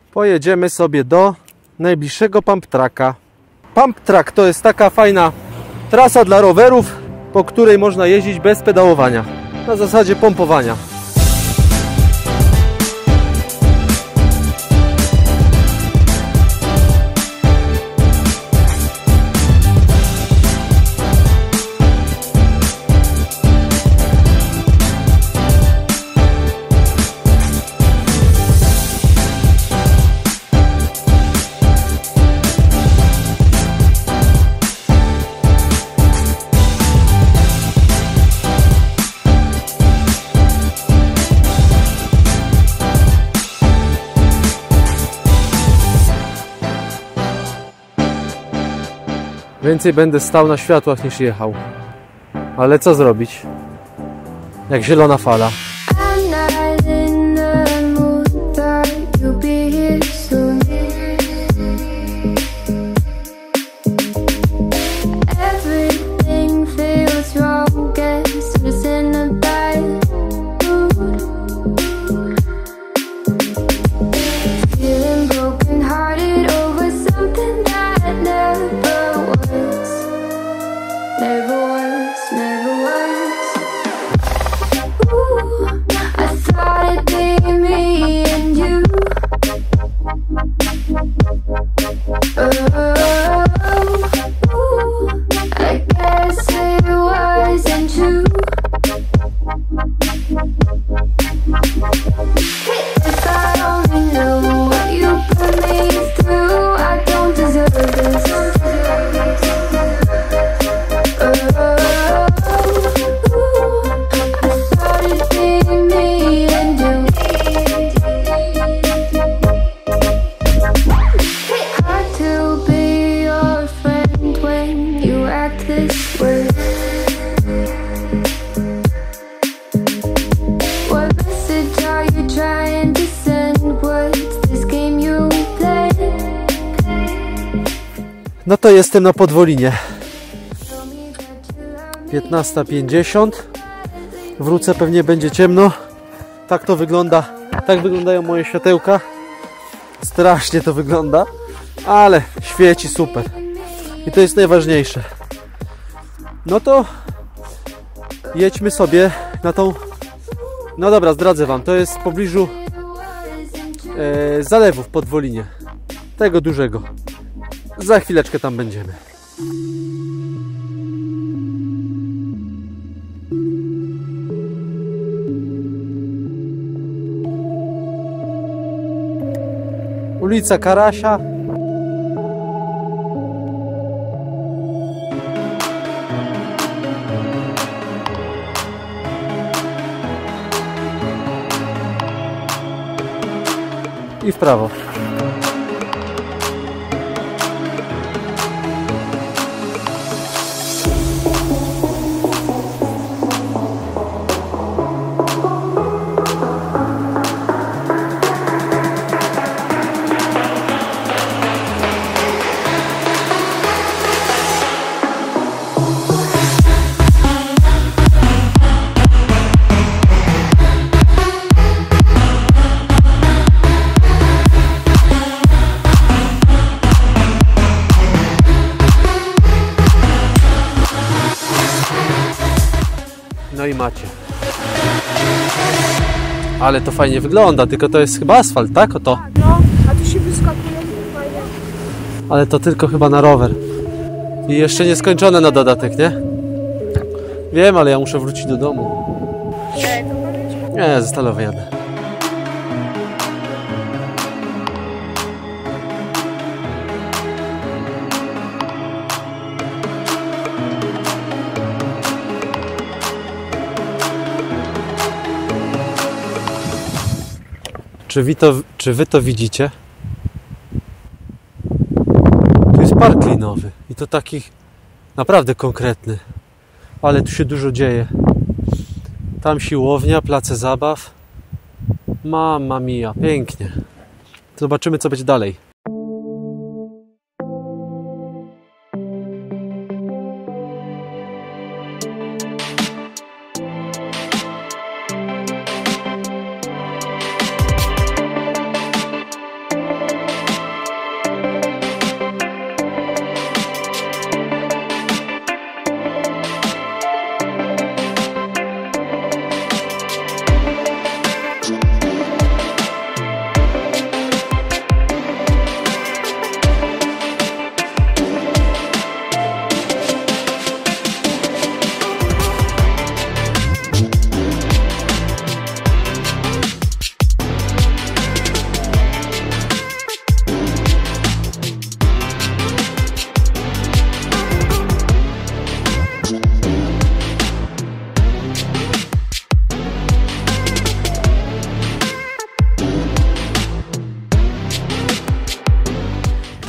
pojedziemy sobie do najbliższego pump tracka. Pump track to jest taka fajna trasa dla rowerów, po której można jeździć bez pedałowania, na zasadzie pompowania. Więcej będę stał na światłach niż jechał. Ale co zrobić? Jak zielona fala. No to jestem na Podwolinie. 15:50. Wrócę, pewnie będzie ciemno. Tak to wygląda. Tak wyglądają moje światełka. Strasznie to wygląda, ale świeci super. I to jest najważniejsze. No to jedźmy sobie na tą... No dobra, zdradzę wam. To jest w pobliżu zalewu w Podwolinie. Tego dużego. Za chwileczkę tam będziemy. Ulica Karasia. I w prawo. No i macie. Ale to fajnie wygląda, tylko to jest chyba asfalt, tak? Oto. No, a tu się wyskakuje fajnie. Ale to tylko chyba na rower. I jeszcze nieskończone na dodatek, nie? Wiem, ale ja muszę wrócić do domu. Nie, ze Stalowej jadę. Czy wy to widzicie? Tu jest park linowy i to taki naprawdę konkretny. Ale tu się dużo dzieje. Tam siłownia, place zabaw. Mamma mia, pięknie. Zobaczymy, co będzie dalej.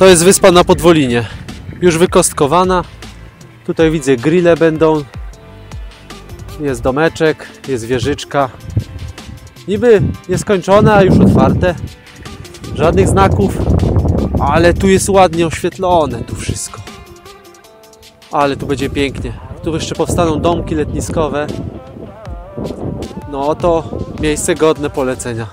To jest wyspa na Podwolinie. Już wykostkowana. Tutaj widzę grille będą. Jest domeczek, jest wieżyczka. Niby nieskończone, a już otwarte. Żadnych znaków. Ale tu jest ładnie oświetlone, tu wszystko. Ale tu będzie pięknie. Tu jeszcze powstaną domki letniskowe. No to miejsce godne polecenia.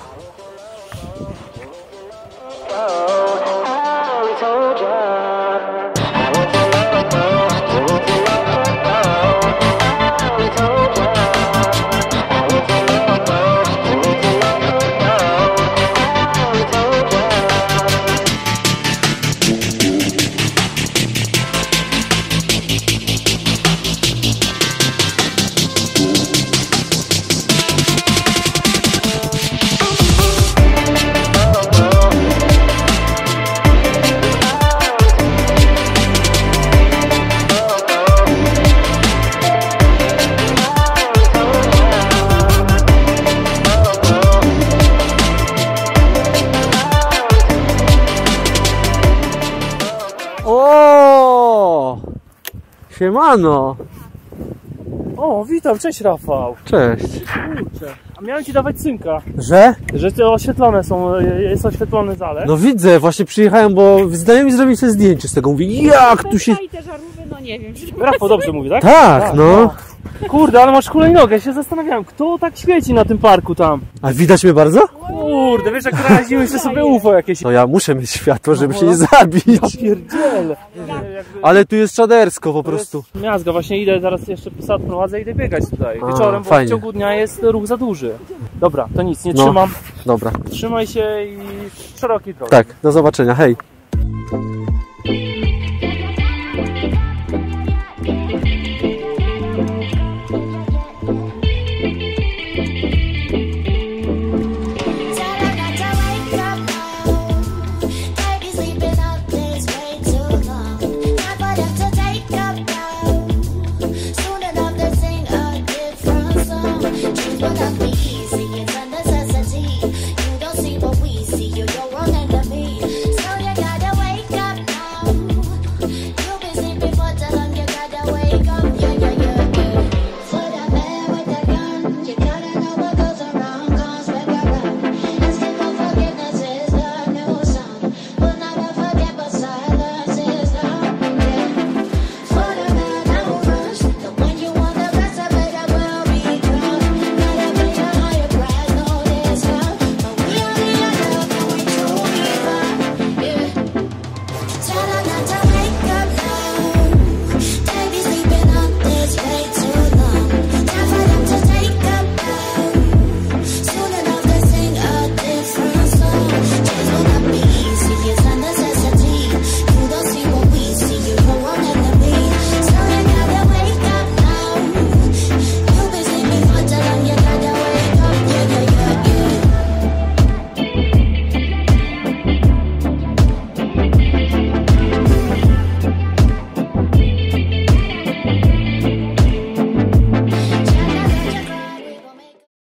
O! Siemano! O, witam, cześć Rafał. Cześć. Kurczę, a miałem ci dawać synka, Że? że te oświetlone są, jest oświetlony zalew. No widzę, właśnie przyjechałem, bo znajomi zrobili sobie zdjęcie z tego. Mówi, jak tu się... I te żarówki, no nie wiem. Rafał dobrze mówi, tak? Tak, no. Kurde, ale masz hulajnogę, ja się zastanawiałem, kto tak świeci na tym parku tam. A widać mnie bardzo? Kurde, wiesz jak raziłeś sobie UFO jakieś. No ja muszę mieć światło, żeby się nie zabić. Pierdziele. Ale tu jest czadersko po prostu. Miazga, właśnie idę teraz jeszcze sad prowadzę, idę biegać tutaj wieczorem, bo fajnie. w ciągu dnia jest ruch za duży. Dobra, to nic, nie No. trzymam. Dobra, Trzymaj się i szeroki drog. tak, do zobaczenia, hej. Choose what I'll be easy.